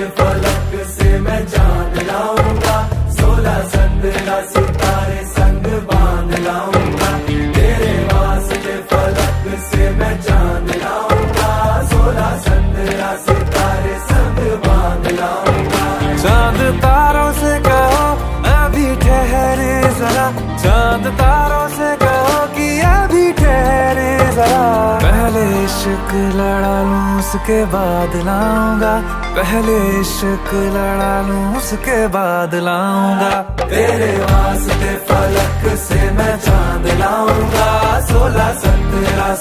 फलक से मैं चांद लाऊंगा, 16 15 सितारे संग बांध लाऊंगा। तेरे वास्ते फलक से मैं चांद लाऊंगा, 16 15 सितारे संग बांध लाऊंगा। चांद तारों से कहो अभी ठहरे जरा, चांद तारों से कहो कि अभी ठहरे जरा। पहले इश्क लड़ा लूं उसके बाद लाऊंगा, पहले इश्क लड़ा लूं उसके बाद लाऊंगा। तेरे वास्ते फलक से मैं चांद लाऊंगा, 16 17